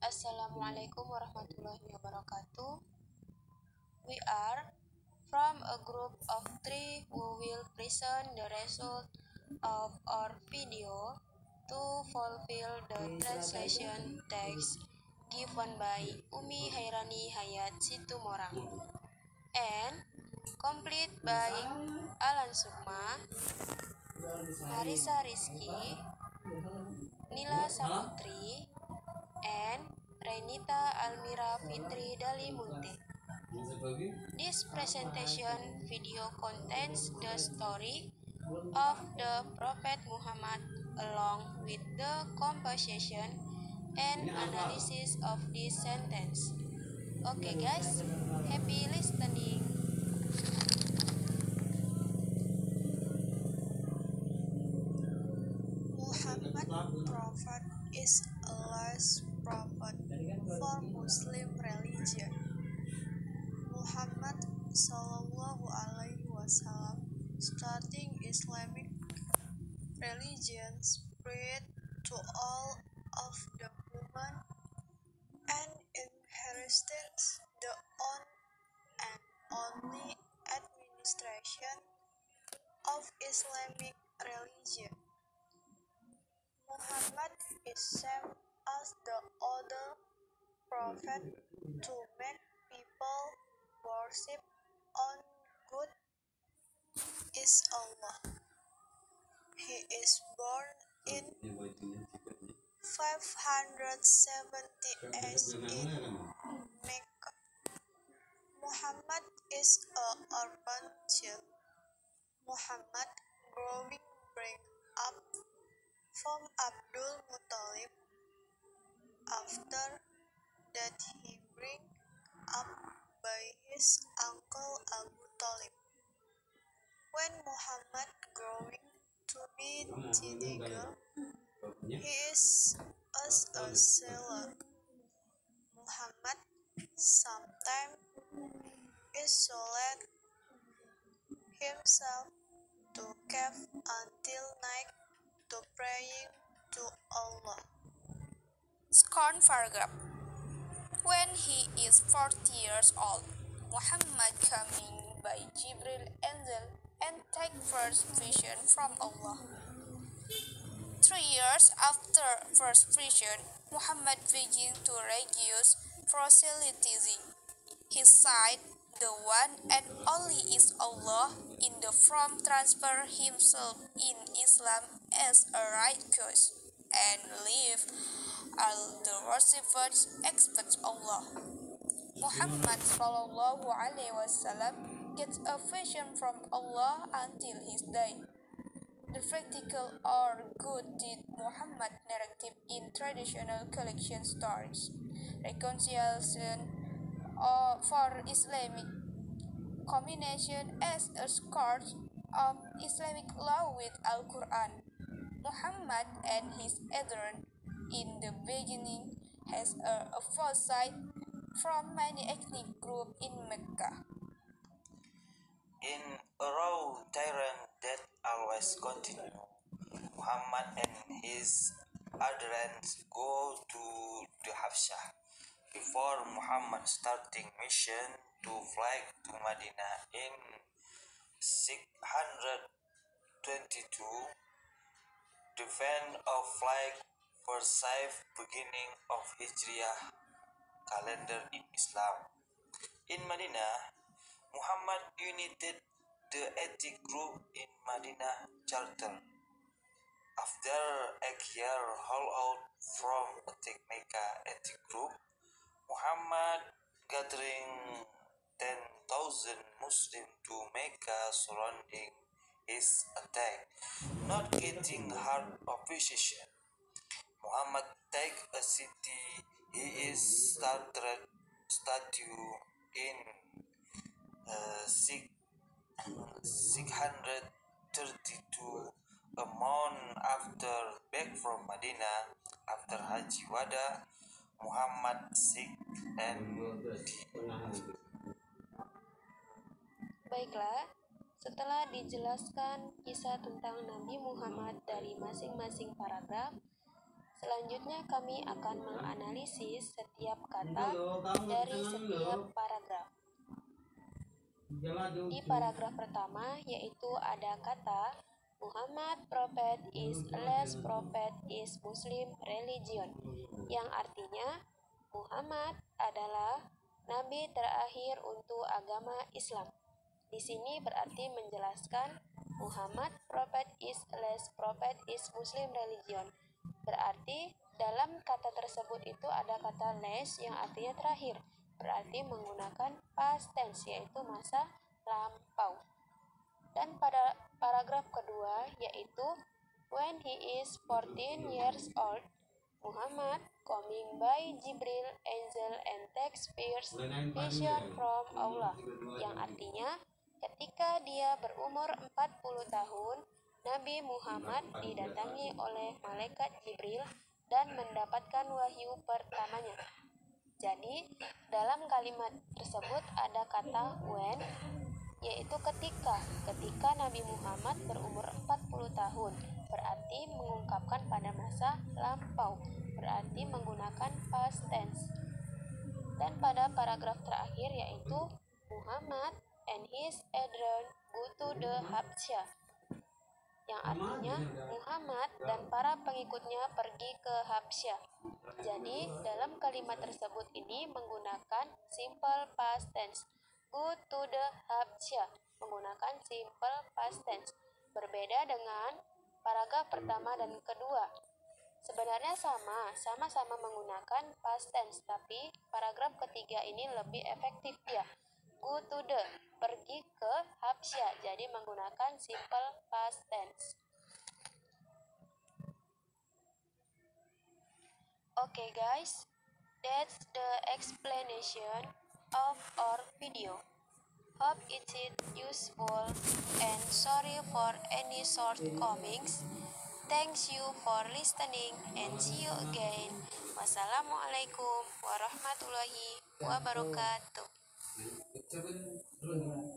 Assalamualaikum warahmatullahi wabarakatuh. We are from a group of three who will present the result of our video to fulfill the translation text given by Umi Hairani Hayat Situmorang and complete by Alan Sukma, Marisa Rizky, Nila Saputri, and Renita Almira Fitri Dalimunte. This presentation video contains the story of the Prophet Muhammad along with the composition and analysis of this sentence. Okay guys, happy listening. Muhammad Prophet is a last prophet for Muslim religion. Muhammad Sallallahu Alaihi Wasallam starting Islamic religion spread to all of the human and inherited the own and only administration of Islamic religion. Muhammad is same as the other prophet to make people worship on God is Allah. He is born in 570 AD in Mecca. Muhammad is an urban child. Muhammad growing bring up from Abdul Muttalib. After that he bring up by his uncle Abu Talib. When Muhammad growing to be teenager, he is as a sailor. Muhammad sometimes isolate himself to cave until night to praying to Allah. Scorn paragraph. When he is 40 years old, Muhammad coming by Jibril angel and take first vision from Allah. 3 years after first vision, Muhammad began to religious proselytizing. He said, "The one and only is Allah," in the form transfer himself in Islam as a righteous and believe all the worshippers except Allah. Muhammad sallallahu alaihi wasallam gets a vision from Allah until his day. The practical or good deed Muhammad narrative in traditional collection stories, reconciliation for Islamic combination as a scourge of Islamic law with Al-Quran. Muhammad and his adherents in the beginning has a foresight from many ethnic groups in Mecca. In a raw tyrant that always continue, Muhammad and his adherents go to the Habsha. Before Muhammad starting mission to fly to Medina in 622, the event of flight for safe beginning of Hijriah calendar in Islam. In Medina, Muhammad united the ethnic group in Medina charter. After a year holdout from attack Mecca ethnic group, Muhammad gathering 10,000 Muslims to Mecca surrounding his attack, not getting hard opposition. Muhammad take a city. He is started statue in 632, a month after back from Medina after Haji Wada. Muhammad sick and Baiklah, setelah dijelaskan kisah tentang Nabi Muhammad dari masing-masing paragraf, Selanjutnya kami akan menganalisis setiap kata dari setiap paragraf. Di paragraf pertama yaitu ada kata Muhammad prophet is last prophet is Muslim religion, yang artinya Muhammad adalah nabi terakhir untuk agama Islam. Di sini berarti menjelaskan Muhammad prophet is last prophet is Muslim religion. Berarti dalam kata tersebut itu ada kata last yang artinya terakhir, berarti menggunakan past tense yaitu masa lampau. Dan pada paragraf kedua yaitu when he is 14 years old, Muhammad coming by Jibril angel and takes first vision from Allah, yang artinya ketika dia berumur 40 tahun, Nabi Muhammad didatangi oleh malaikat Jibril dan mendapatkan wahyu pertamanya. Jadi, dalam kalimat tersebut ada kata when, yaitu ketika Nabi Muhammad berumur 40 tahun, berarti mengungkapkan pada masa lampau, berarti menggunakan past tense. Dan pada paragraf terakhir yaitu Muhammad and his children go to the Habsyah, yang artinya Muhammad dan para pengikutnya pergi ke Habsyah. Jadi dalam kalimat tersebut ini menggunakan simple past tense. Go to the Habsyah menggunakan simple past tense. Berbeda dengan paragraf pertama dan kedua. Sebenarnya sama-sama menggunakan past tense, tapi paragraf ketiga ini lebih efektif ya. Go to the, pergi ke Habsyah, jadi menggunakan simple past tense. Okay guys, that's the explanation of our video. Hope it is useful and sorry for any shortcomings. Thanks you for listening and see you again. Wassalamualaikum warahmatullahi wabarakatuh.